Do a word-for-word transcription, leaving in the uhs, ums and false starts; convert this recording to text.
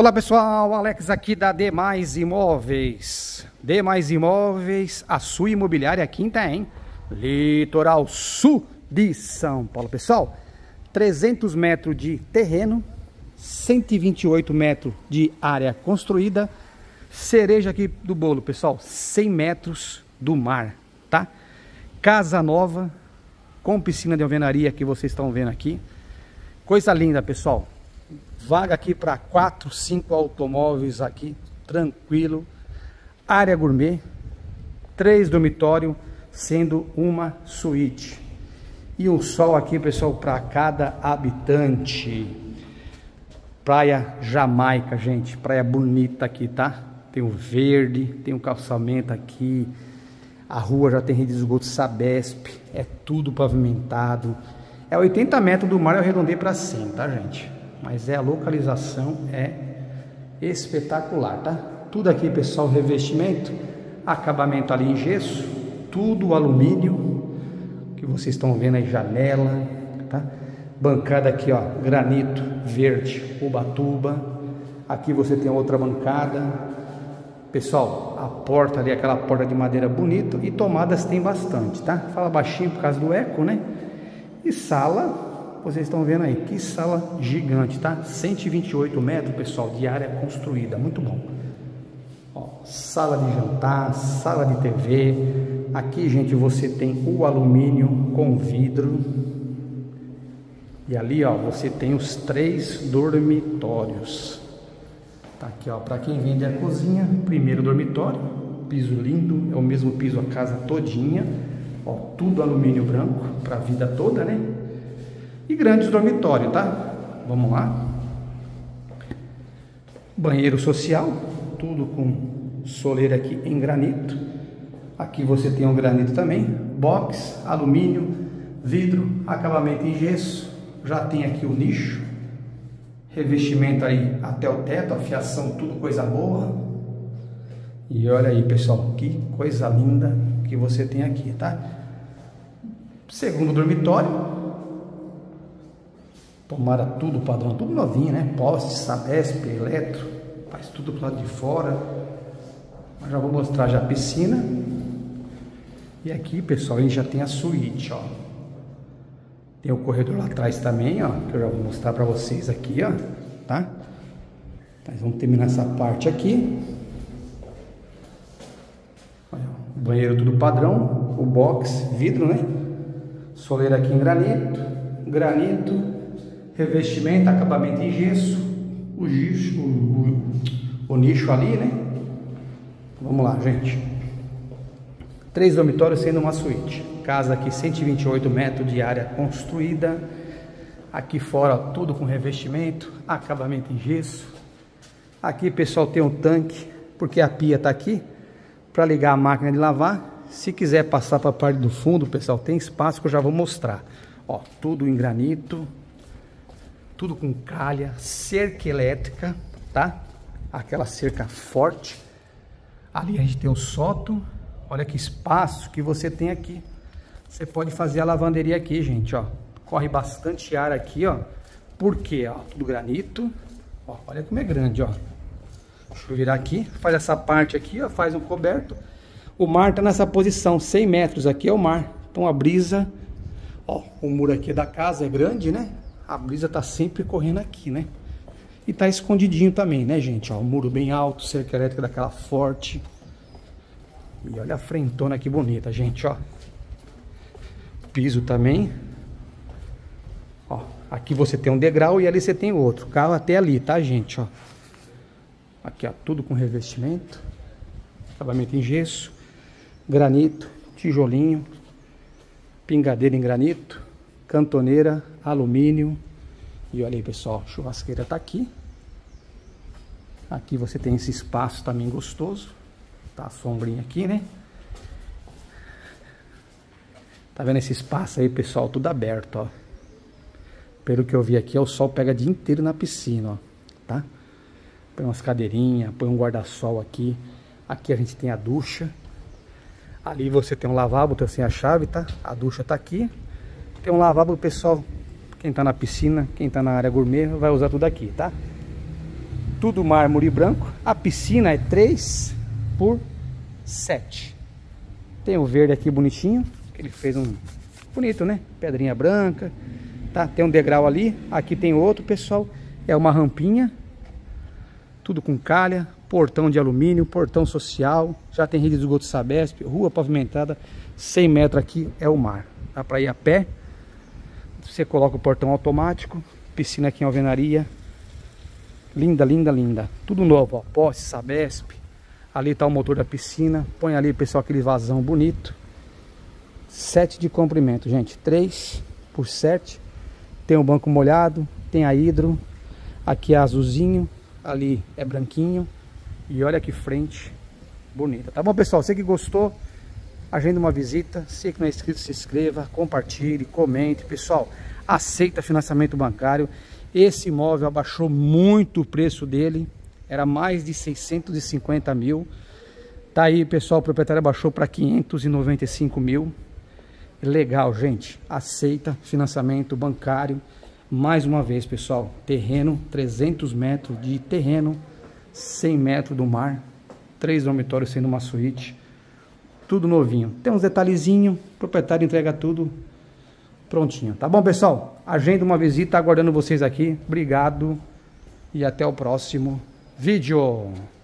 Olá pessoal, Alex aqui da Demais Imóveis. Demais Imóveis, a sua imobiliária quinta, hein? Litoral Sul de São Paulo. Pessoal, trezentos metros de terreno, cento e vinte e oito metros de área construída. Cereja aqui do bolo, pessoal, cem metros do mar, tá? Casa nova, com piscina de alvenaria que vocês estão vendo aqui. Coisa linda, pessoal. Vaga aqui para quatro, cinco automóveis aqui, tranquilo. Área gourmet, três dormitórios, sendo uma suíte. E um sol aqui, pessoal, para cada habitante. Praia Jamaica, gente, praia bonita aqui, tá? Tem o verde, tem o calçamento aqui. A rua já tem rede de esgoto Sabesp, é tudo pavimentado. É oitenta metros do mar, eu arredondei para cem, tá, gente? Mas é, a localização é espetacular, tá? Tudo aqui, pessoal, revestimento, acabamento ali em gesso, tudo alumínio, que vocês estão vendo aí, janela, tá? Bancada aqui, ó, granito verde, Ubatuba. Aqui você tem outra bancada. Pessoal, a porta ali, aquela porta de madeira bonita, e tomadas tem bastante, tá? Fala baixinho por causa do eco, né? E sala, vocês estão vendo aí, que sala gigante, tá? cento e vinte e oito metros, pessoal, de área construída, muito bom. Ó, sala de jantar, sala de T V. Aqui, gente, você tem o alumínio com vidro. E ali, ó, você tem os três dormitórios. Tá aqui, ó, para quem vende a cozinha, primeiro dormitório, piso lindo, é o mesmo piso a casa todinha. Ó, tudo alumínio branco para a vida toda, né? E grandes dormitórios, tá? Vamos lá. Banheiro social, tudo com soleira aqui em granito. Aqui você tem um granito também. Box, alumínio, vidro, acabamento em gesso. Já tem aqui o nicho. Revestimento aí até o teto, a fiação, tudo coisa boa. E olha aí, pessoal, que coisa linda que você tem aqui, tá? Segundo dormitório. Tomara tudo padrão, tudo novinho, né? Poste, Sabesp, eletro, faz tudo pro lado de fora. Mas já vou mostrar já a piscina. E aqui, pessoal, a gente já tem a suíte, ó. Tem o corredor lá atrás também, ó, que eu já vou mostrar para vocês aqui, ó, tá? Mas vamos terminar essa parte aqui. Olha, o banheiro tudo padrão, o box, vidro, né? Soleira aqui em granito, granito. Revestimento, acabamento em gesso, o, gicho, o, o, o nicho ali, né? Vamos lá, gente. Três dormitórios sendo uma suíte. Casa aqui, cento e vinte e oito metros de área construída. Aqui fora, ó, tudo com revestimento, acabamento em gesso. Aqui, pessoal, tem um tanque, porque a pia tá aqui, para ligar a máquina de lavar. Se quiser passar para a parte do fundo, pessoal, tem espaço que eu já vou mostrar. Ó, tudo em granito. Tudo com calha, cerca elétrica, tá? Aquela cerca forte. Ali a gente tem o sótão. Olha que espaço que você tem aqui. Você pode fazer a lavanderia aqui, gente, ó. Corre bastante ar aqui, ó. Por quê? Ó, tudo granito. Ó, olha como é grande, ó. Deixa eu virar aqui. Faz essa parte aqui, ó. Faz um coberto. O mar tá nessa posição. cem metros aqui é o mar. Então a brisa... Ó, o muro aqui da casa é grande, né? A brisa tá sempre correndo aqui, né? E tá escondidinho também, né, gente? Ó, o muro bem alto, cerca elétrica daquela forte. E olha a frentona que bonita, gente, ó. Piso também. Ó, aqui você tem um degrau e ali você tem outro. Carro até ali, tá, gente, ó. Aqui, ó, tudo com revestimento. Acabamento em gesso. Granito, tijolinho. Pingadeira em granito. Cantoneira, alumínio. E olha aí, pessoal, a churrasqueira tá aqui. Aqui você tem esse espaço também gostoso. Tá a sombrinha aqui, né? Tá vendo esse espaço aí, pessoal? Tudo aberto, ó. Pelo que eu vi aqui, ó, o sol pega o dia inteiro na piscina, ó. Tá? Põe umas cadeirinhas, põe um guarda-sol aqui. Aqui a gente tem a ducha. Ali você tem um lavabo, tem assim a chave, tá? A ducha tá aqui. Tem um lavabo, pessoal, quem tá na piscina, quem tá na área gourmet, vai usar tudo aqui, tá? tudo mármore branco. A piscina é três por sete. Tem o verde aqui bonitinho, que ele fez um bonito, né? Pedrinha branca, tá? Tem um degrau ali, aqui tem outro, pessoal. É uma rampinha, tudo com calha, portão de alumínio, portão social, já tem rede de esgoto Sabesp, rua pavimentada, cem metros aqui é o mar. Dá para ir a pé. Você coloca o portão automático, piscina aqui em alvenaria. Linda, linda, linda. Tudo novo, ó. Poste, Sabesp. Ali tá o motor da piscina. Põe ali, pessoal, aquele vazão bonito. sete de comprimento, gente. três por sete. Tem o banco molhado. Tem a hidro. Aqui é azulzinho. Ali é branquinho. E olha que frente bonita. Tá bom, pessoal? Você que gostou, agenda uma visita. Você que não é inscrito, se inscreva. Compartilhe, comente. Pessoal, aceita financiamento bancário. Esse imóvel abaixou muito o preço dele, era mais de seiscentos e cinquenta mil. Tá aí, pessoal, o proprietário abaixou para quinhentos e noventa e cinco mil. Legal, gente. Aceita financiamento bancário. Mais uma vez, pessoal, terreno, trezentos metros de terreno, cem metros do mar, três dormitórios sendo uma suíte, tudo novinho. Tem uns detalhezinhos, o proprietário entrega tudo prontinho. Tá bom, pessoal? Agenda uma visita, aguardando vocês aqui. Obrigado e até o próximo vídeo.